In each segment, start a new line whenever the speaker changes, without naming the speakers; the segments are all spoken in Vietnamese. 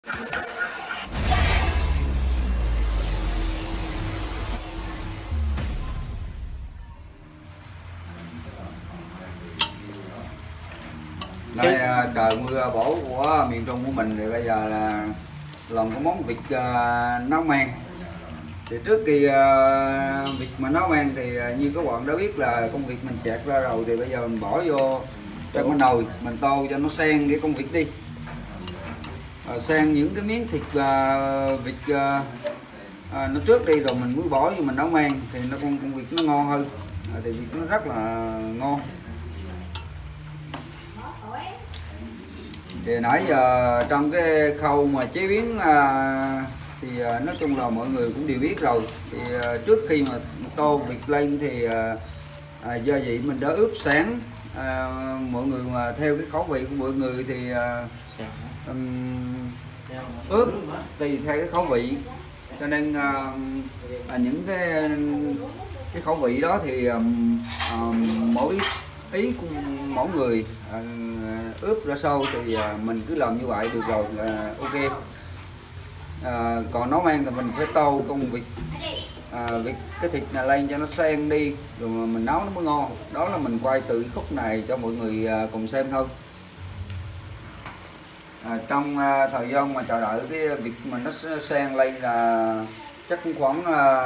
Nay trời mưa bão của miền Trung của mình thì bây giờ là làm cái món vịt nấu men. Thì trước khi vịt mà nấu men thì như các bạn đã biết là con vịt mình chẹt ra rồi, thì bây giờ mình bỏ vô trong cái nồi mình tô cho nó sen cái con vịt đi, sen những cái miếng thịt vịt nó trước đi, rồi mình mới bỏ vô mình nấu men thì con vịt nó ngon hơn, thì vịt nó rất là ngon. Thì nãy giờ trong cái khâu mà chế biến thì nói chung là mọi người cũng đều biết rồi. Thì trước khi mà tô vịt lên thì gia vị mình đã ướp sẵn. Mọi người mà theo cái khẩu vị của mọi người thì ướp tùy theo cái khẩu vị, cho nên những cái khẩu vị đó thì mỗi ý của mỗi người ướp ra sao thì mình cứ làm như vậy được rồi, là ok. Còn nấu men thì mình phải tô con vịt cái thịt này lên cho nó sen đi, rồi mình nấu nó mới ngon. Đó là mình quay từ khúc này cho mọi người cùng xem thôi. Trong thời gian mà chờ đợi cái vịt mình nó sen lên là chắc cũng khoảng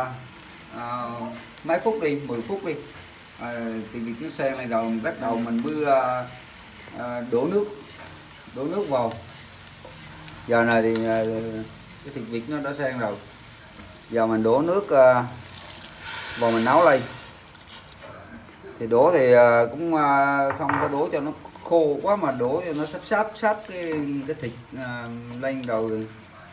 mấy phút đi, 10 phút đi. Thì vịt nó sen lên rồi bắt đầu mình mới đổ nước vào. Giờ này thì cái thịt vịt nó đã sen rồi, giờ mình đổ nước vào mình nấu lên. Thì đổ thì cũng không có đổ cho nó khô quá, mà đổ cho nó sắp cái thịt lên rồi.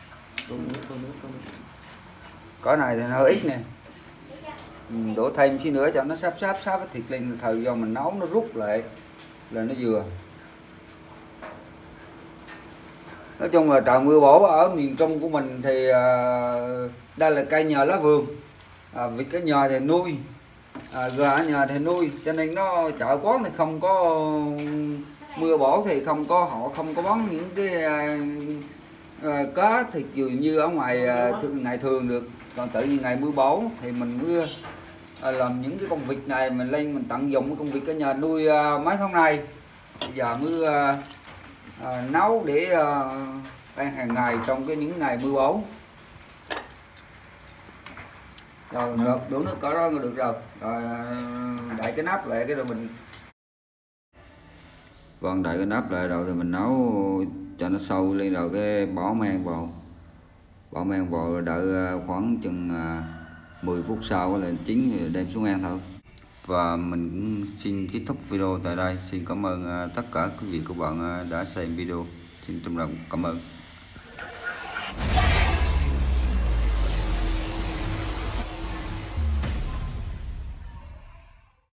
Cái này thì nó hơi ít nè, mình đổ thêm xíu nữa cho nó sắp cái thịt lên, thời gian mình nấu nó rút lại là nó vừa. Nói chung là trời mưa bão ở miền Trung của mình thì đây là cây nhờ lá vườn, vịt cái nhờ thì nuôi, gà ở nhờ thì nuôi, cho nên nó chợ quán thì không có mưa bão thì họ không có bán những cái cá thịt dường như ở ngoài ngày thường được. Còn tự nhiên ngày mưa bão thì mình mới làm những cái con vịt này mình lên, mình tận dụng cái con vịt cái nhờ nuôi mấy tháng nay, bây giờ mới nấu để ăn hàng ngày trong những ngày mưa bão. Rồi đổ nước cỡ đó được rồi, đậy cái nắp lại cái rồi mình đậy cái nắp lại rồi thì mình nấu cho nó sâu lên, rồi cái bỏ men vào rồi đợi khoảng chừng 10 phút sau là chín rồi đem xuống ăn thôi. Và mình cũng xin kết thúc video tại đây. Xin cảm ơn tất cả quý vị các bạn đã xem video. Xin trân trọng cảm ơn.